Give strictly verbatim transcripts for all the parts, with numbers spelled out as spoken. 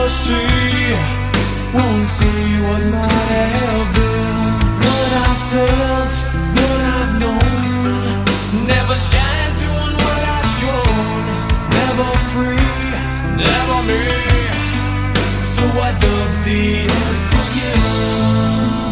see, won't see what might have been. What I felt, what I've known, never shine doing what I've shown. Never free, never me, so I dug the unforgiven.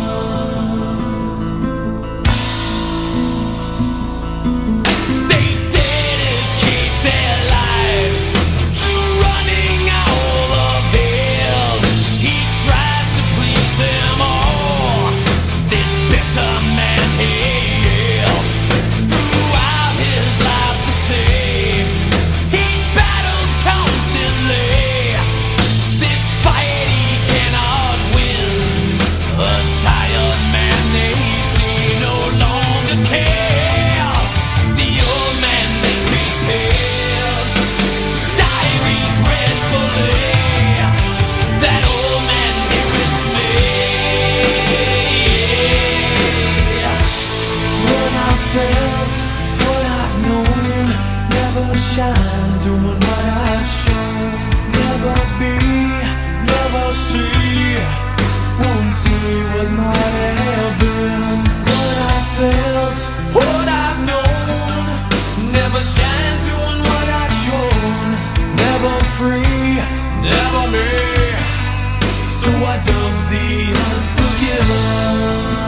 Shine, doing what I've shown. Never be, never see, won't see what might have been. What I felt, what I've known, never shine, doing what I've shown. Never free, never me, so I dug the unforgiven.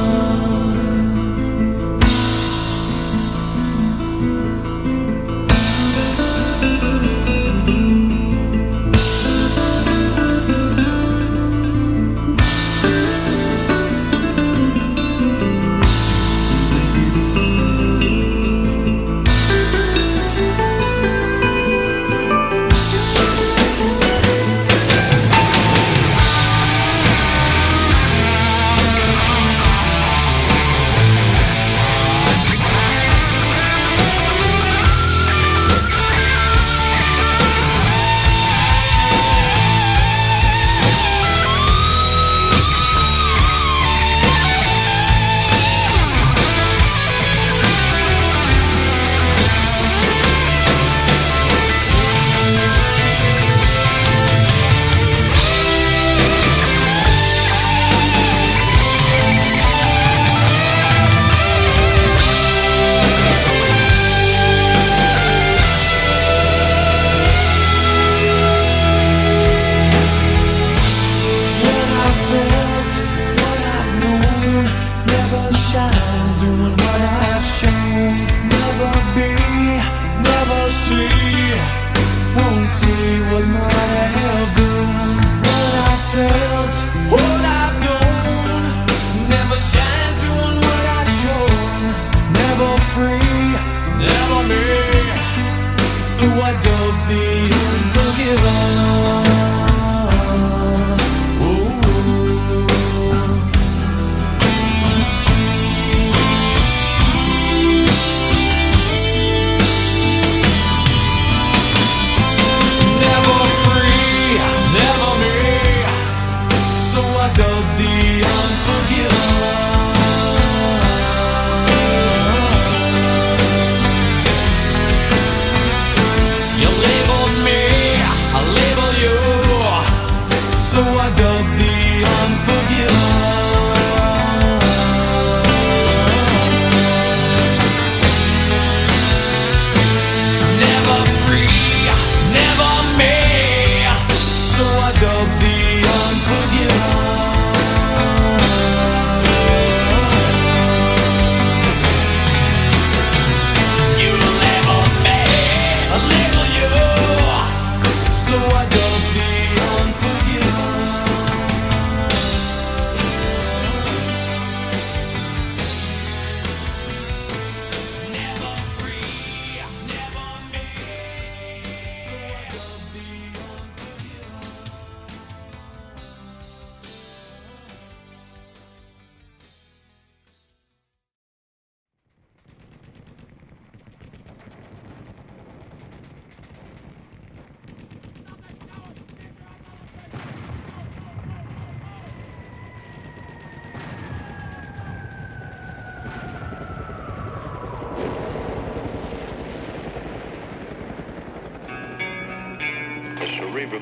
Won't see what might have been. What I felt, what I've known, never shine doing what I've shown. Never free, never me, so I dug the unforgiven.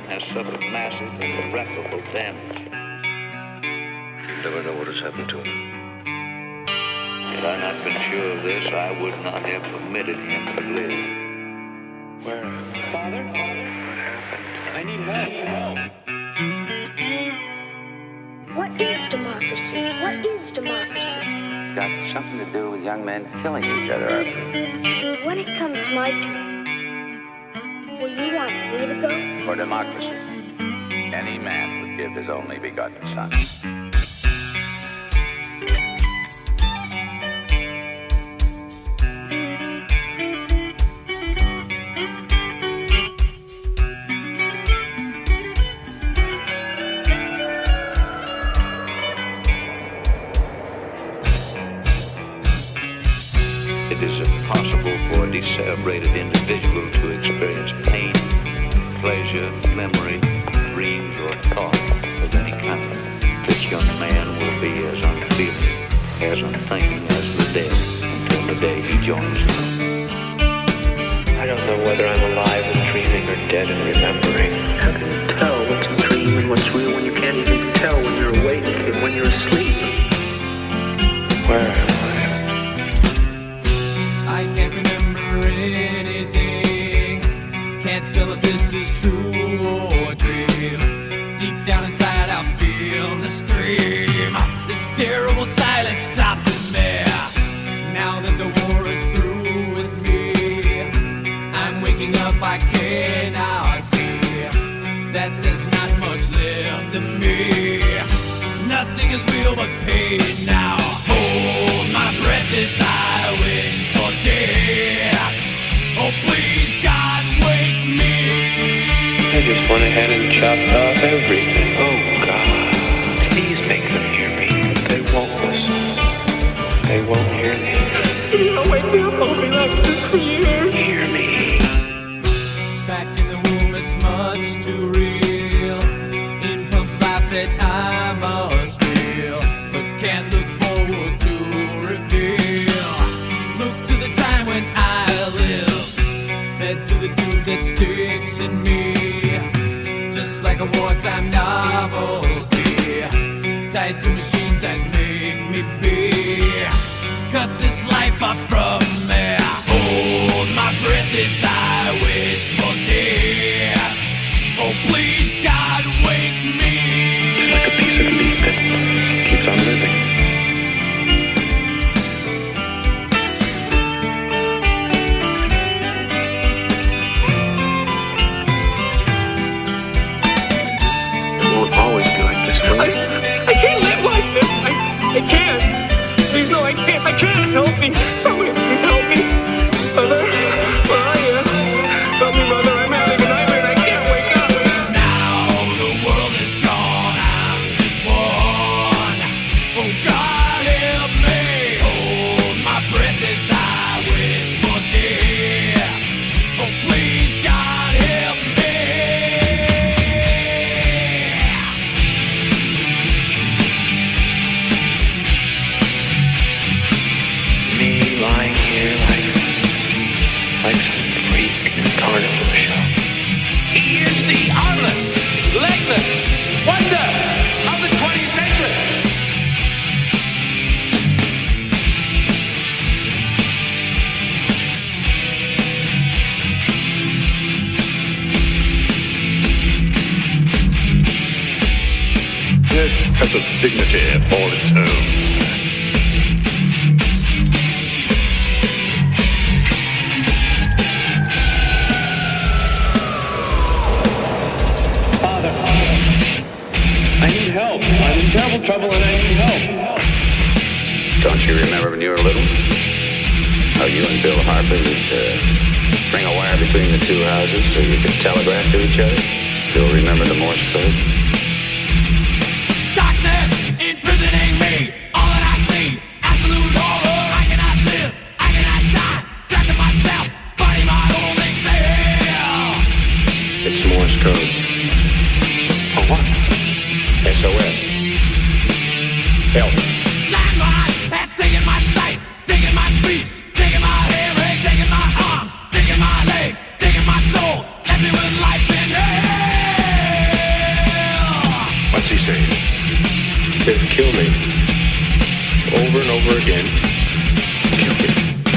has suffered massive and irreparable damage. You'll never know what has happened to him. Had I not been sure of this, I would not have permitted him to live. Where? Father? What happened? I need help. What is democracy? What is democracy? Got something to do with young men killing each other, I believe. When it comes my turn, will you want me to go? For democracy, any man would give his only begotten son. It is impossible for a decerebrated individual to experience pain, pleasure, memory, dreams, or thought of any kind. This young man will be as unfeeling, as unthinking as the dead until the day he joins them. I don't know whether I'm alive and dreaming or dead and remembering. How can you tell what's a dream and what's real when you can't even tell when you're awake and when you're asleep? Where am I? I can't remember anything. Can't tell if this is true or a dream. Deep down inside I feel the scream. This terrible silence stops in there. Now that the war is through with me, I'm waking up, I cannot see that there's not much left of me. Nothing is real but pain now. Hold my breath as I wish for death. Oh please God, wake me. I just went ahead and chopped off everything. Oh God, please make them hear me. They won't listen. They won't hear me. You know, wake me up, I'll be like this for years. Hear me. Back in the womb it's much too real. In pumps life that I must feel, but can't look forward to reveal. Look to the time when I lived, fed to the tube that sticks in me, just like a wartime novelty, tied to machines that make me be. Cut this life off from me. Hold my breath as I wish for death. Oh please God, wake me. It's like a piece of meat that keeps on living. It won't always be like this, will it? I, I can't live like this. I, I can't. Please, no, I can't. I can't. Help me. Somebody help me. Mother, where are you? Help me, Mother. I'm having a nightmare and I can't wake up. Now the world is gone, I'm just one. Oh God, help me. Hold my breath as I wish for death. Oh please God, help me. Me lying here like, like some freak in a carnival show. He is the armless, legless wonder of the twentieth century. It has a dignity all its own. Father, I need help. I'm in terrible trouble and I need help. Don't you remember when you were little? How you and Bill Harper would uh, string a wire between the two houses so you could telegraph to each other? Still remember the Morse code? Darkness imprisoning me. All that I see, absolute horror. I cannot live, I cannot die. Trapped in myself, fighting my own exhale. It's Morse code. For what? S O S. Help. Landmine has taken my sight, taken my speech, taken my hearing, taken my arms, taken my legs, taken my soul, left me with life in hell. says kill me. Over and over again. Kill me.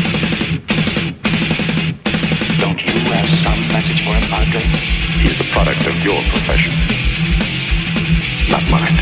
Don't you have some message for him, Padre? He's the product of your profession, not mine.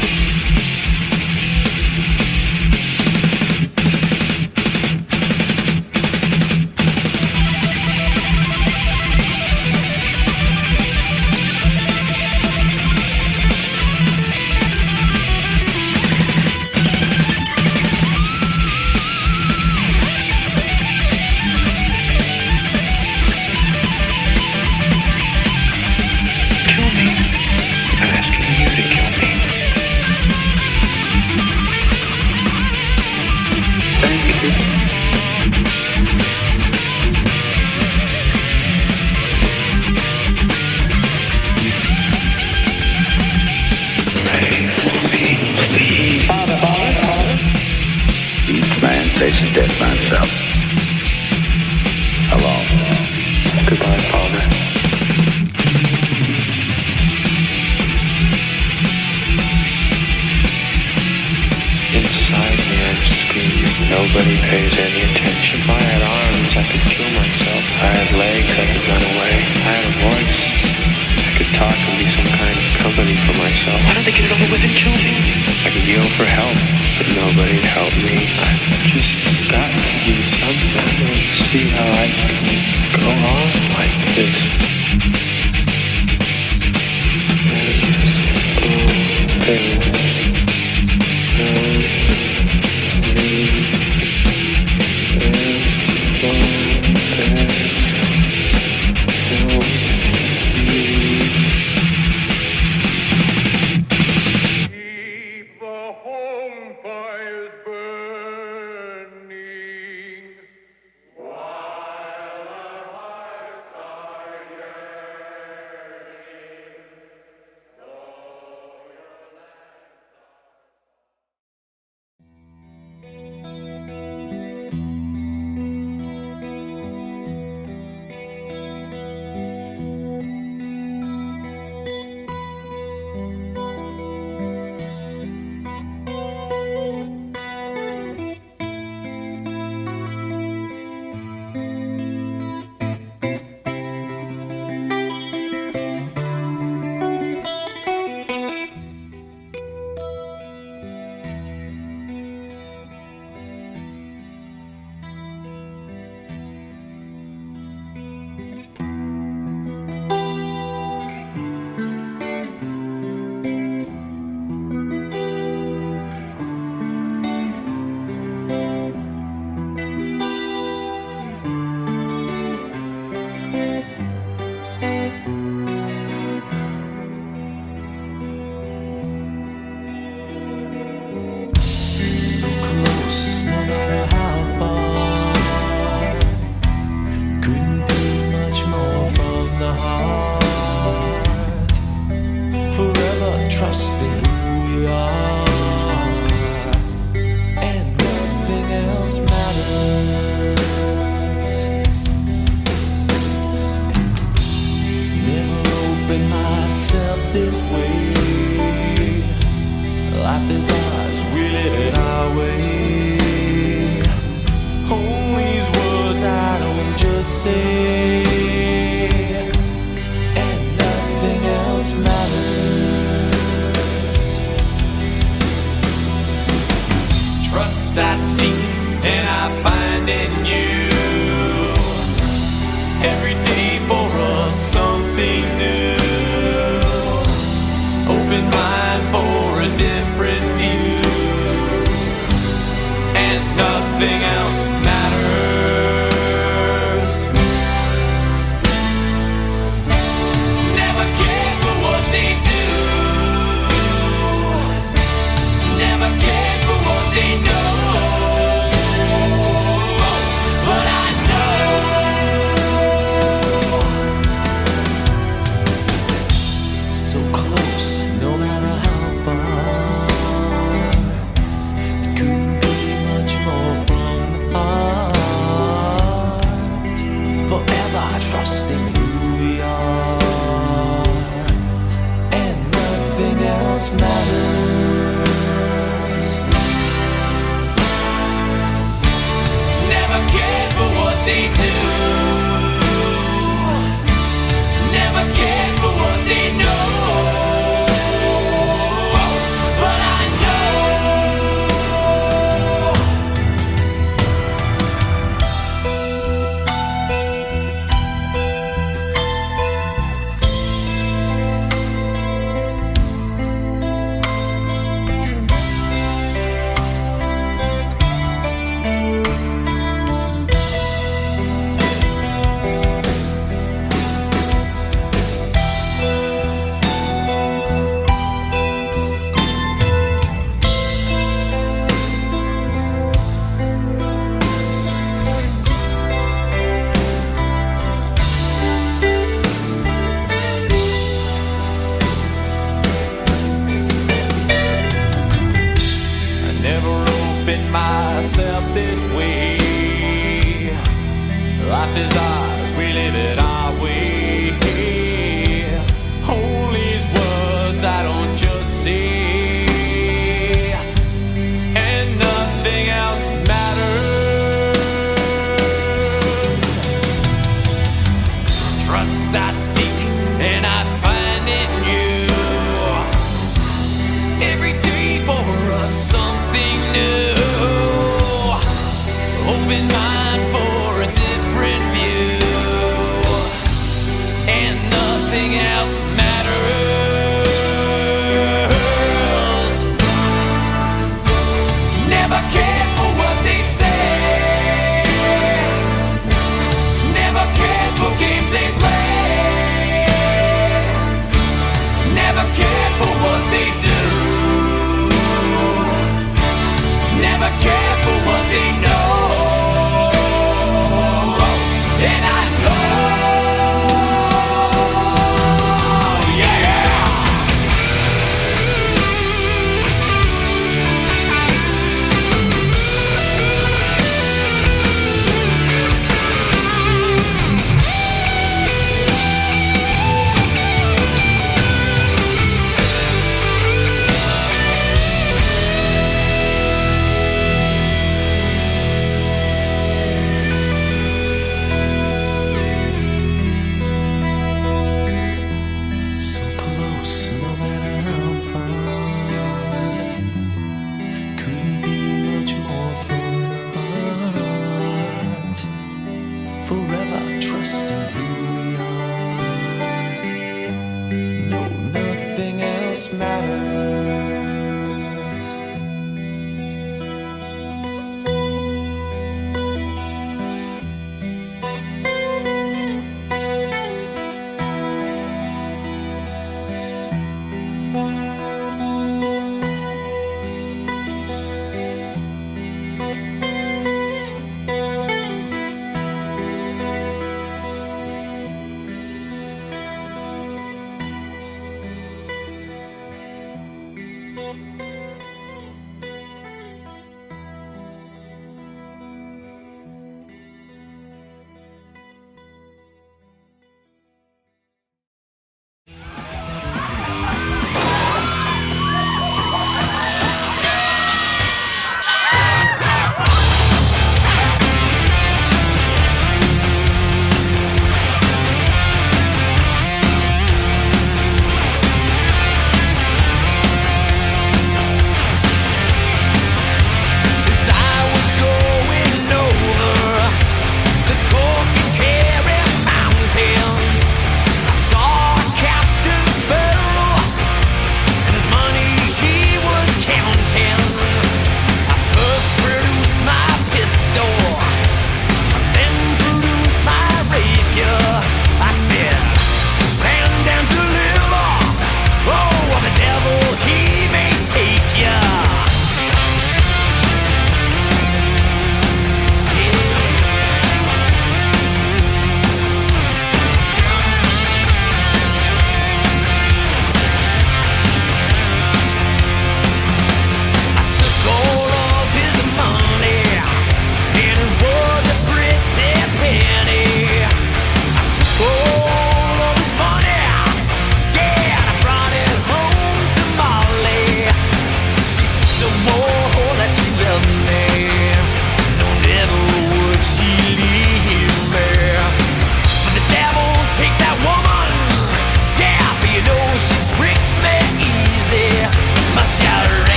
Faces death by himself. Alone. Goodbye, Father. Inside me I'm screaming. Nobody pays any attention. If I had arms, I could kill myself. If I had legs, I could run away. If I had a voice, I could talk and be some kind of company for myself. Why don't they get it over with and kill me? I could yell for help, but nobody'd help me. I've just got to do something and see how I can go on like this. matters. myself this way. Life is ours, we live it our way. Hold these words I don't just say, and nothing else matters. Trust I seek and I find in you. Every day for us something new. Open mind for a different view.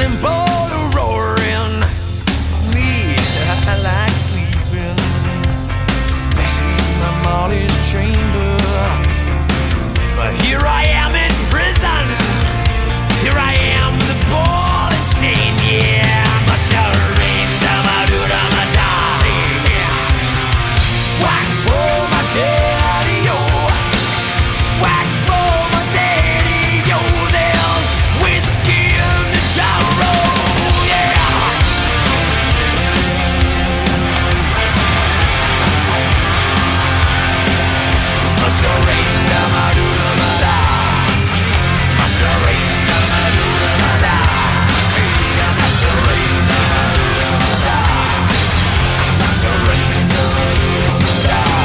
steamboat roaring. Me, I like sleeping, especially in my Molly's chamber. But here I am in prison. Here I am with a ball and chain. Yeah, I'm a surrender, my dude, I'm a darling. Whack for my daddy, yo. Whack for my daddy, yo. There's whiskey in the gyro, yeah. I surrender, my dude, I'm a darling. I surrender, my dude, I'm a darling. I surrender, my dude, I'm a darling. I surrender, my dude, I'm a darling.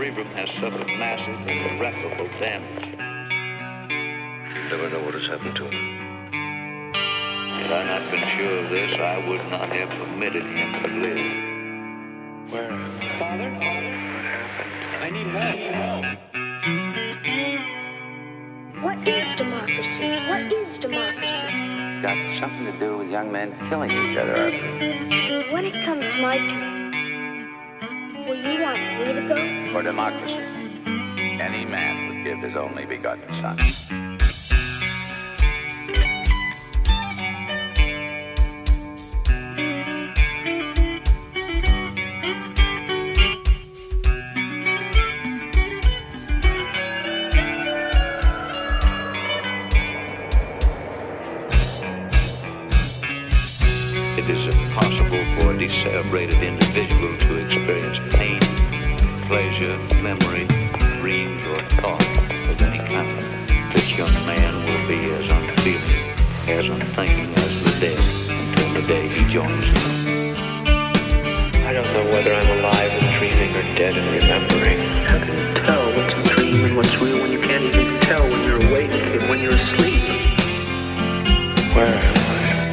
cerebrum has suffered massive and irreparable damage. You never know what has happened to him. Had I not been sure of this, I would not have permitted him to live. Where? Father? What happened? I need help. Help. What is democracy? What is democracy? Got something to do with young men killing each other, Arthur. When it comes my turn, will you want me to go? For democracy, any man would give his only begotten son. It is impossible for a decerebrated individual to experience pain, pleasure, memory, dreams, or thought of any kind. This young man will be as unfeeling, as unthinking as the dead until the day he joins them. I don't know whether I'm alive and dreaming or dead and remembering. How can you tell what's a dream and what's real when you can't even tell when you're awake and when you're asleep? Where am I?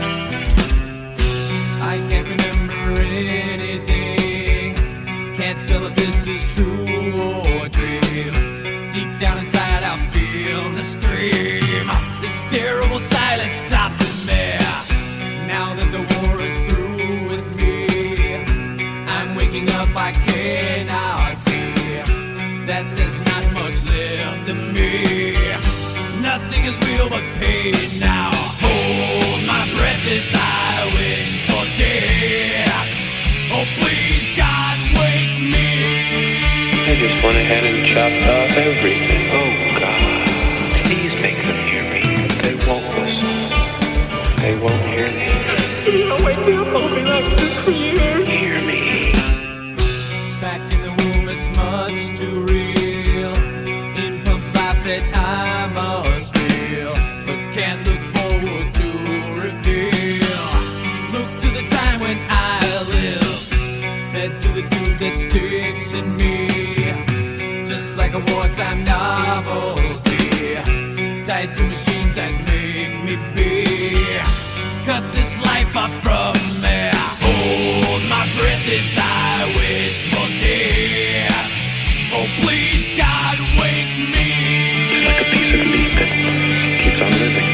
I can't remember anything. Can't tell if this is true or a dream. Deep down inside I feel the scream. This terrible silence stops in me. Now that the war is through with me, I'm waking up, I cannot see that there's not much left of me. Nothing is real but pain now. Hold my breath as I wish for death. Oh please God, wake me. I just went ahead and chopped off everything. Oh God, please make them hear me. They won't listen. They won't hear me. I'll wake me up. I'll be like this for years. Hear me. Back in the womb it's much too real. In pumps life that I must feel, but can't look forward to reveal. Look to the time when I lived, head to the dude that sticks in me, just like a wartime novelty, tied to machines that make me be. Cut this life off from me. Hold my breath as I wish for death. Oh please God, wake me. It's like a piece of meat that keeps on living.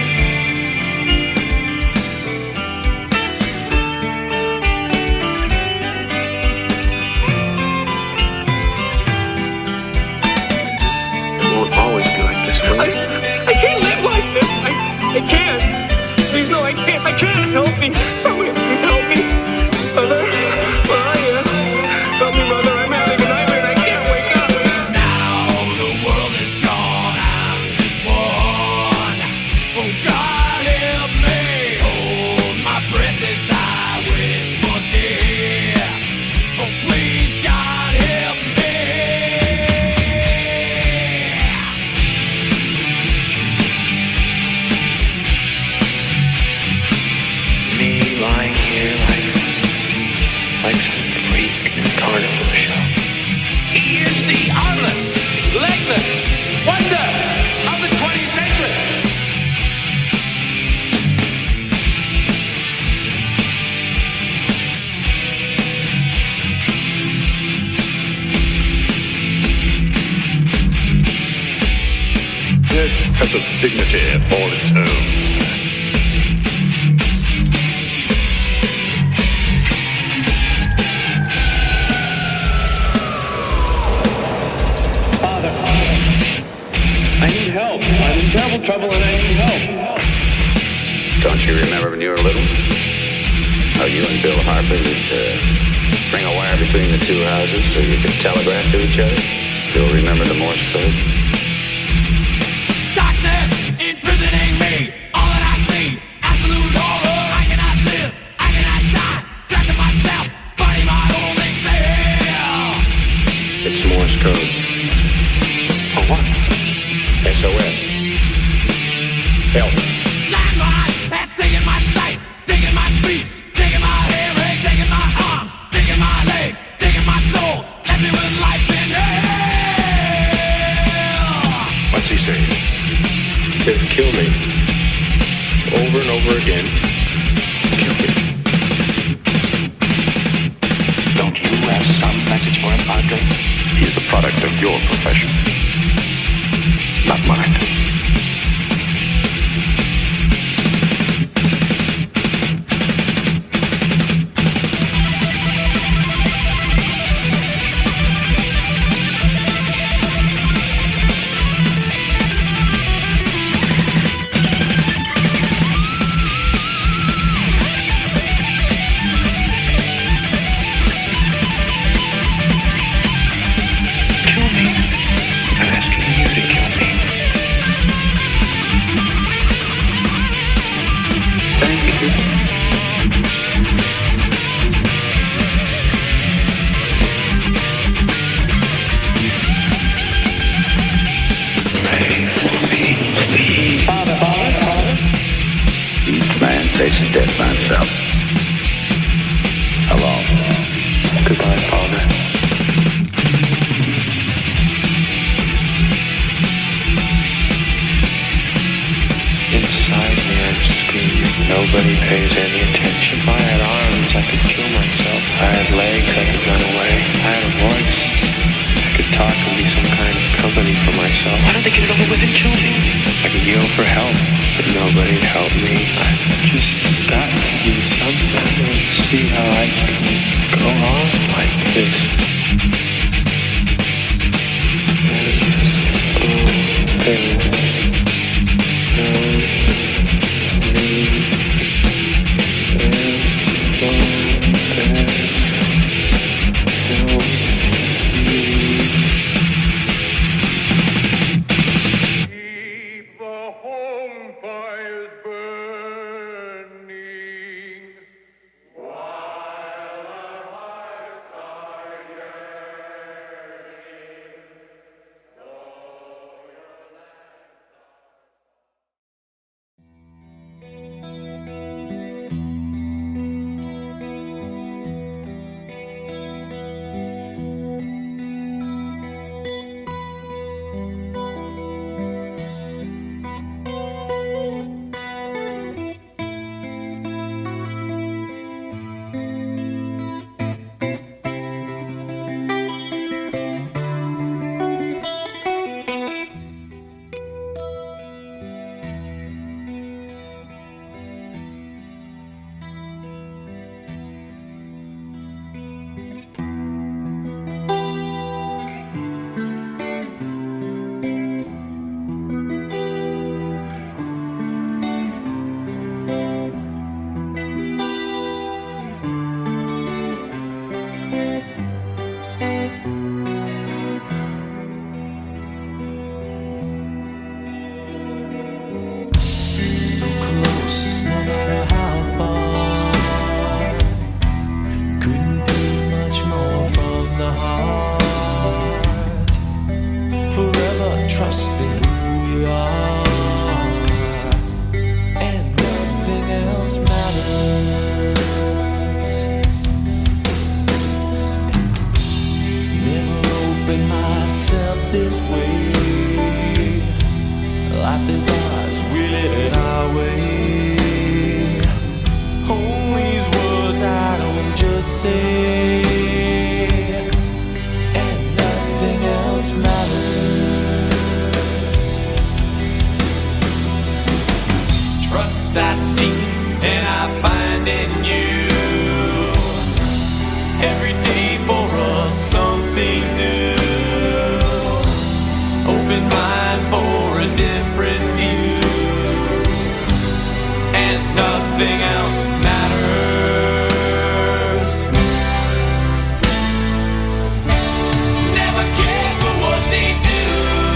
It won't always be like this, will I, it? I can't live like this. I, I can't. Please, no, I can't. I can't. Help me. Somebody help me. Mother, where are you? Help me, Mother. I'm having a nightmare and I can't wake up. Now the world is gone, I'm just one. Oh God, help me. Hold my breath as I wish for death. Oh please God, help me. Me lying here like, like some freak carnival show. He is the Arlen, Legner, wonder of the twentieth century. It has a dignity all its own. Father, I need help. I'm in terrible trouble and I need help. Don't you remember when you were little? How you and Bill Harper would uh, string a wire between the two houses so you could telegraph to each other? Still remember the Morse code? Darkness imprisoning me. All that I see, absolute horror. I cannot live, I cannot die. Trapped in myself, body my only cell. It's Morse code. For what? S O S. Help. Landmine has taken my sight, taken my speech, taken my hearing, taken my arms, taken my legs, taken my soul, left me with life in hell. over and over again. Kill me. Don't you have some message for him, Padre? He's the product of your profession, not mine. Faces death by himself. Hello. Goodbye, Father. Inside me, I'm screaming. Nobody pays any attention. If I had arms, I could kill myself. If I had legs, I could run away. If I had a voice, I could talk and be some kind of company for myself. Why don't they get it over with and kill me? I could yell for help, but nobody'd help me. I've just got to do something and see how I can go on like this. I seek and I find in you every day for us something new. Open mind for a different view, and nothing else matters. Never cared for what they do,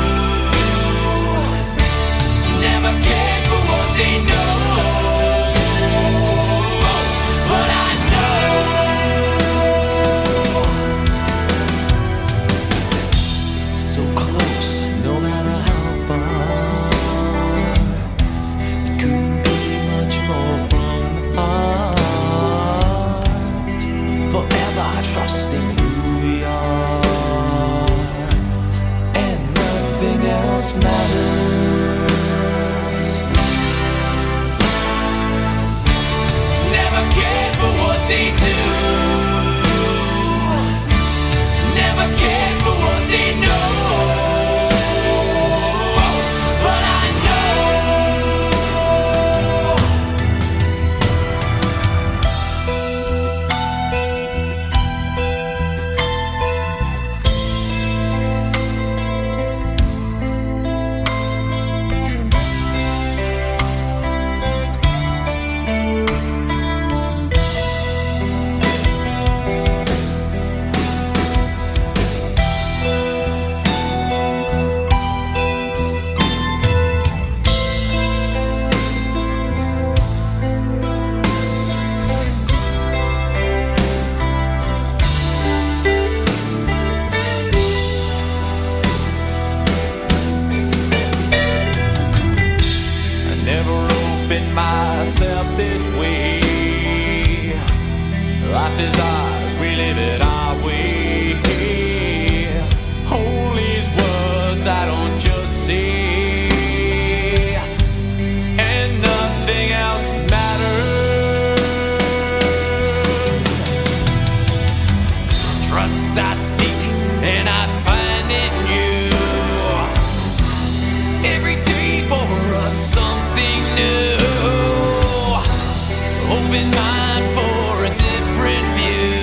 never cared for what they know. But I know keeping myself this way. Life is ours, we live it our way. All these words I don't just say, and nothing else matters. Trust I seek and I find in you. Every day for us something new. Open mind for a different view,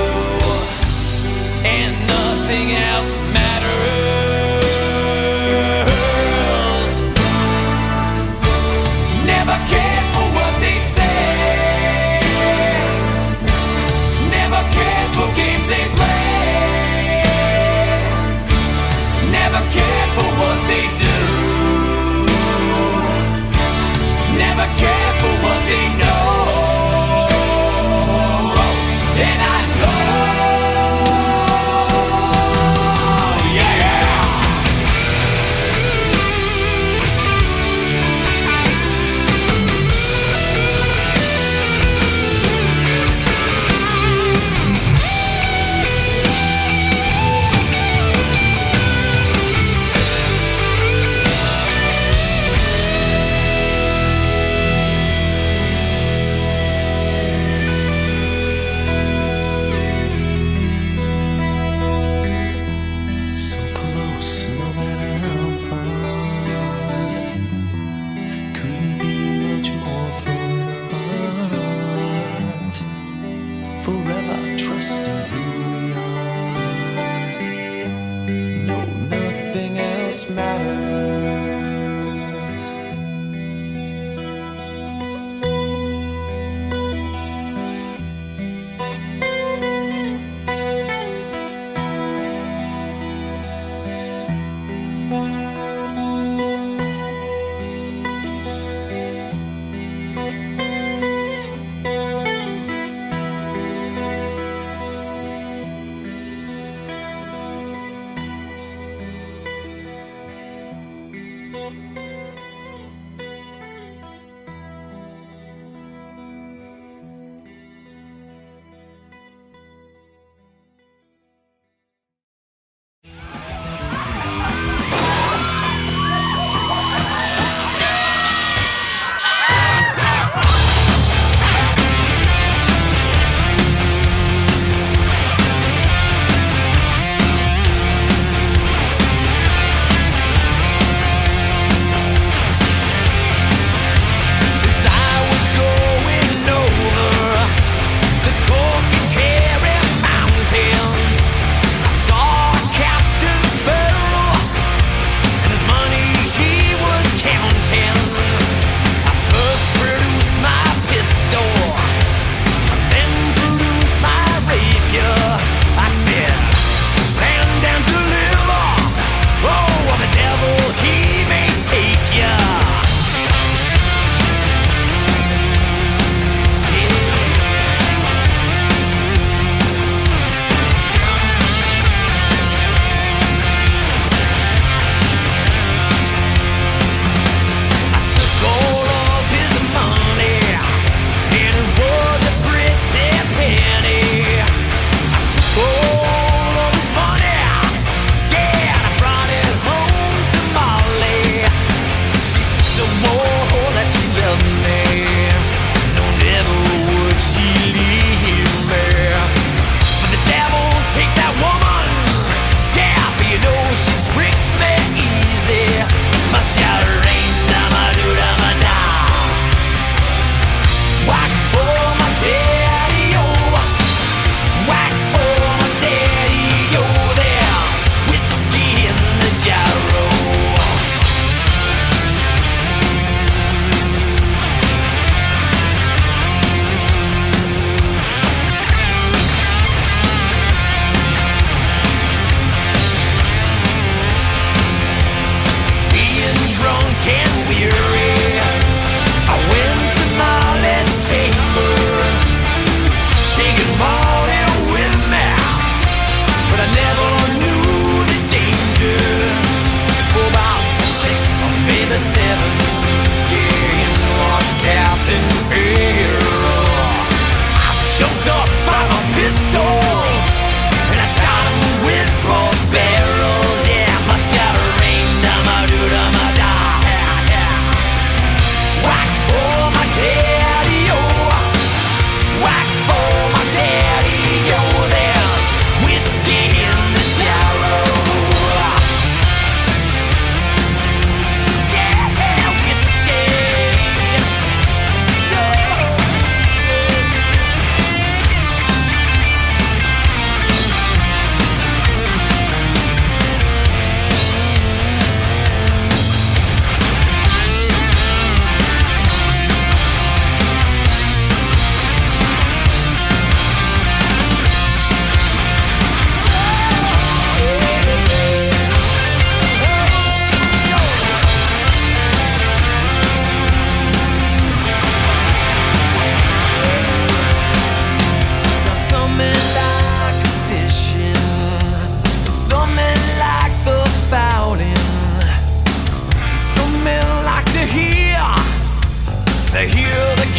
and nothing else matters. Never cared for what they say, never cared for games they play, never cared for what they do, never cared for what they know. And I know, yeah, yeah.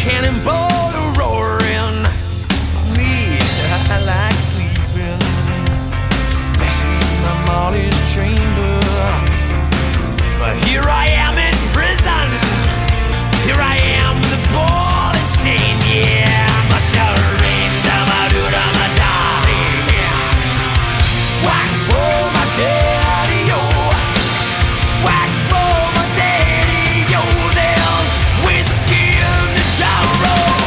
cannonball roaring. Me, I like sleeping, especially in my Molly's chamber. But here I am in prison. Here I am with a ball and chain. Yeah, I'm a surrender, my dude, I'm a darling. Whack for my daddy, yo. Whack for my daddy, yo. There's whiskey in the jar roll.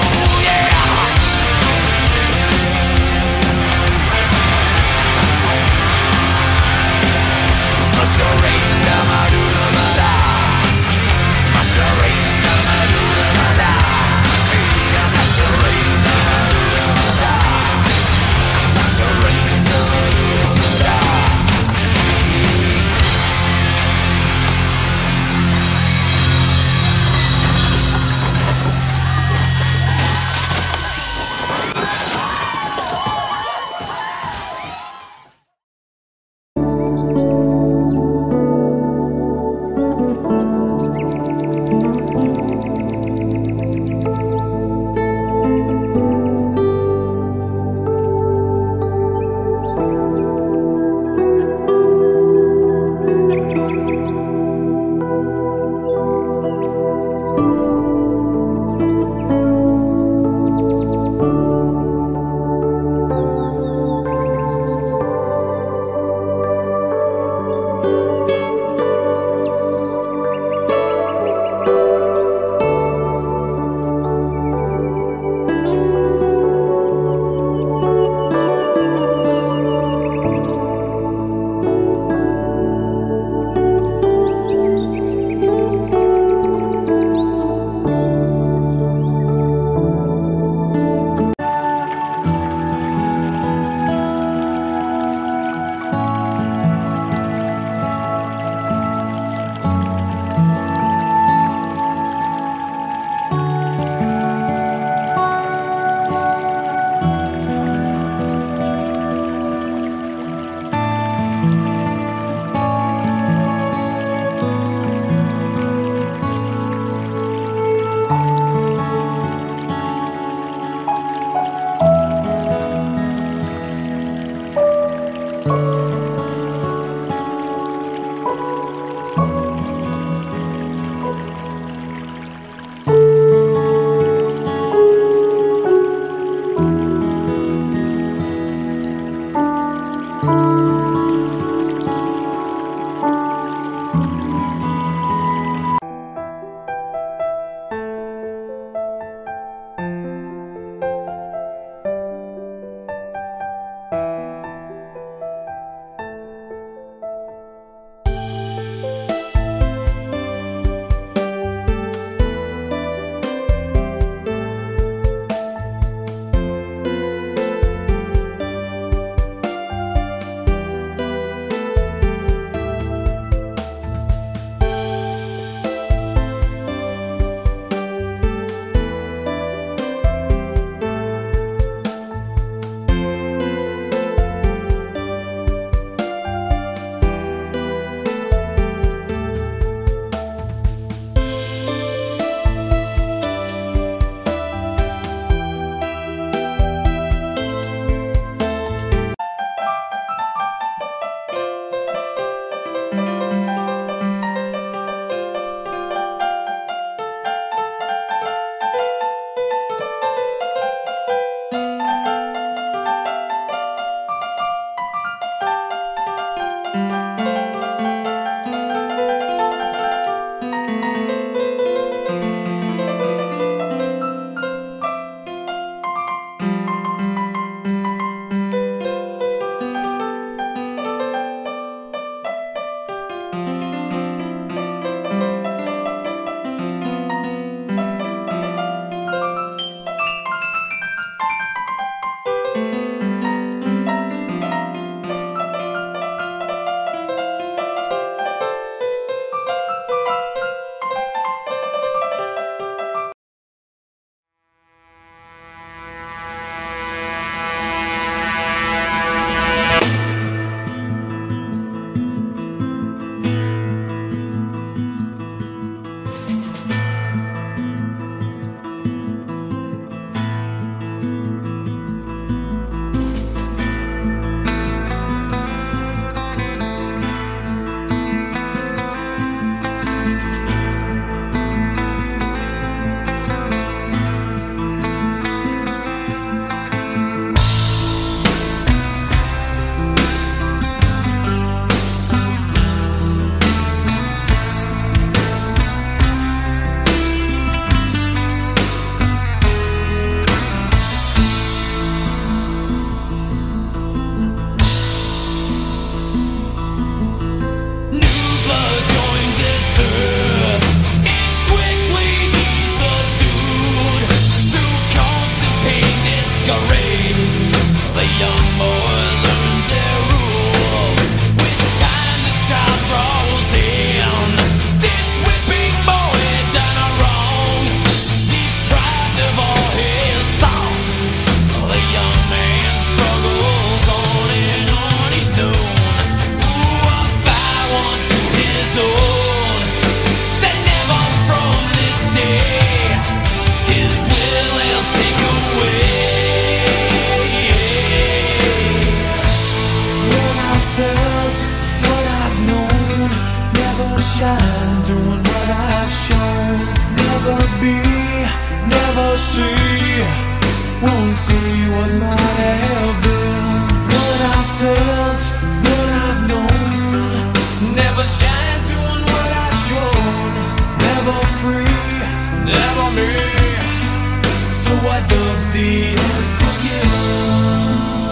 see, won't see what might have been. What I felt, what I've known, never shine doing what I've shown. Never free, never me. So I dug the unforgiven.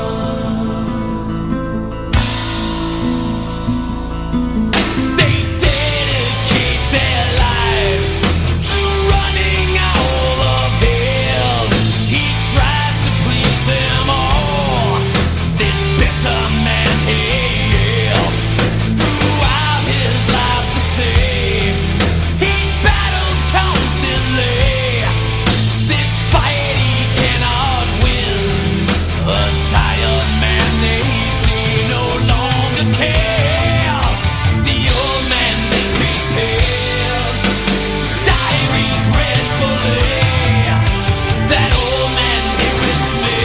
They dedicate their lives to running all of his. He tries to please them all. This bitter man he is. Throughout his life the same. He's battled constantly. This fight he cannot win. A tired man they see no longer cares. The old man they prepares to die regretfully. That old man here is me.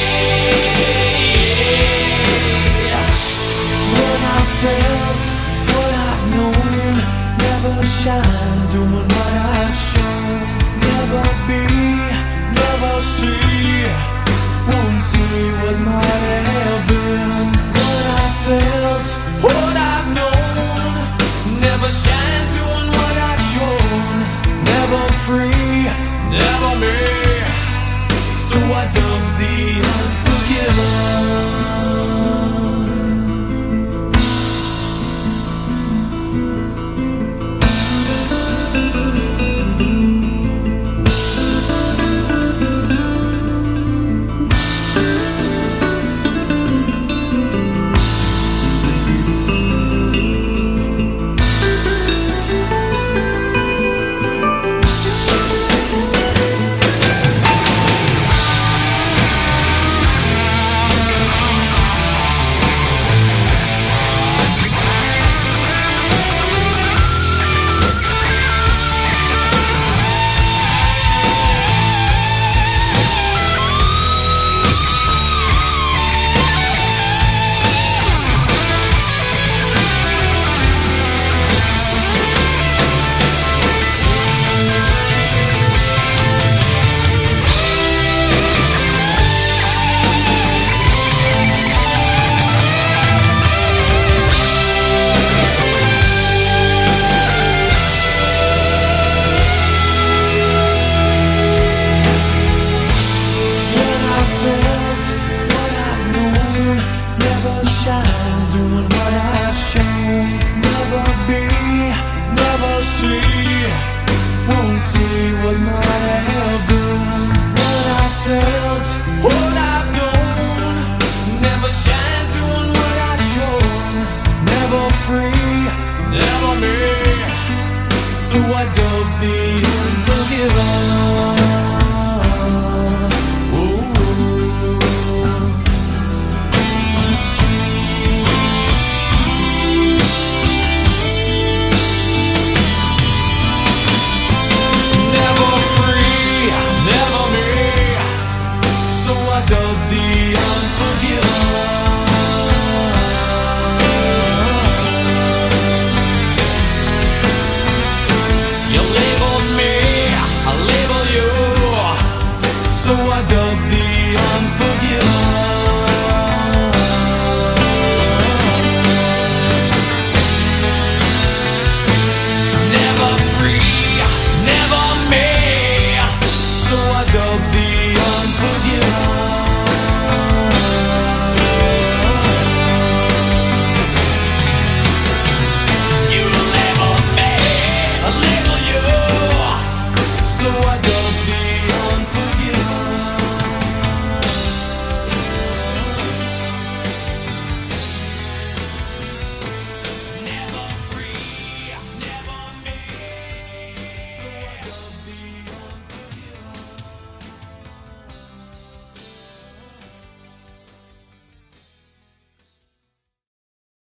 What I felt, what I've known, never shine doing what I've shown. Never be, never see, won't see what might have been. What I felt, what I've known, never shine doing what I've shown. Never free, never me. So I dug the unforgiven.